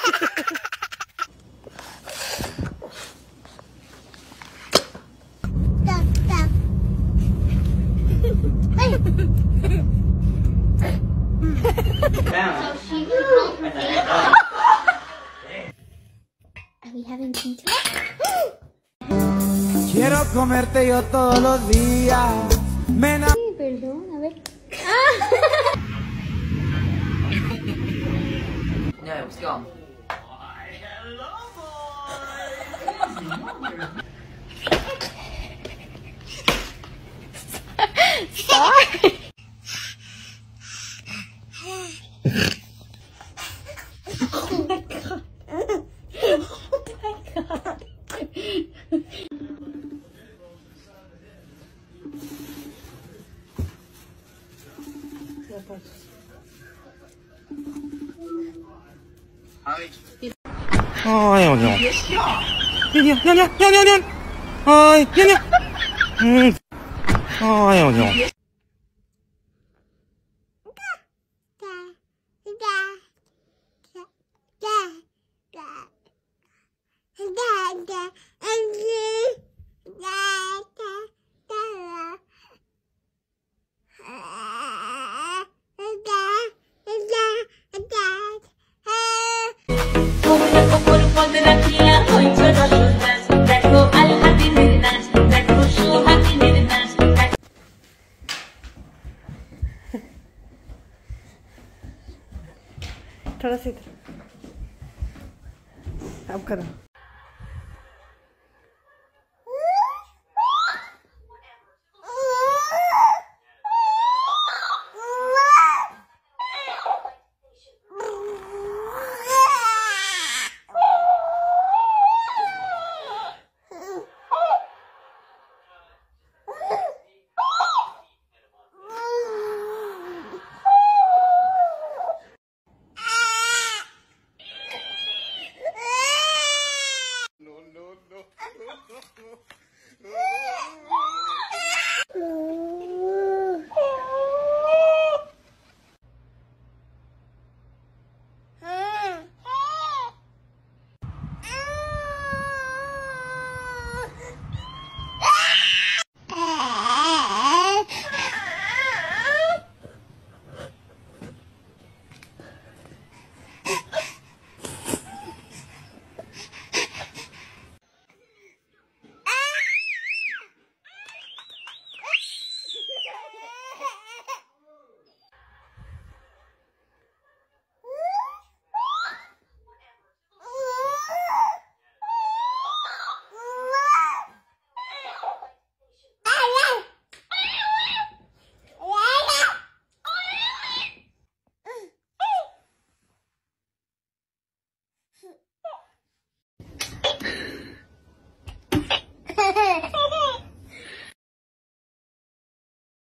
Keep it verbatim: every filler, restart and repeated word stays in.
Are we having tea too? Quiero comerte yo todos los días. Me na- Sí, perdón, a ver. No, it's gone. Sorry. Ôi, ôi, ôi. Nè, nè, nè, nè, nè, nè. Ôi, nè, nè. Ừ. Ôi, ôi, ôi. थोड़ा सा इधर अब करो